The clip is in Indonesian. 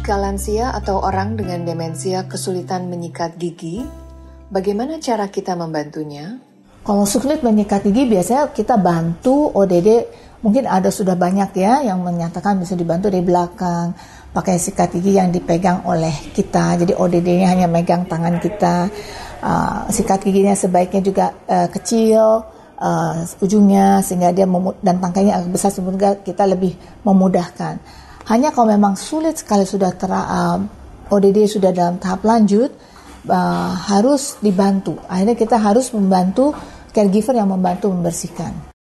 Jika lansia atau orang dengan demensia kesulitan menyikat gigi, bagaimana cara kita membantunya? Kalau sulit menyikat gigi, biasanya kita bantu ODD. Mungkin ada sudah banyak ya yang menyatakan bisa dibantu dari belakang, pakai sikat gigi yang dipegang oleh kita. Jadi ODD-nya hanya megang tangan kita. Sikat giginya sebaiknya juga kecil ujungnya, sehingga dia dan tangkainya agak besar sehingga kita lebih memudahkan. Hanya kalau memang sulit sekali sudah ODD sudah dalam tahap lanjut, harus dibantu. Akhirnya kita harus membantu caregiver yang membantu membersihkan.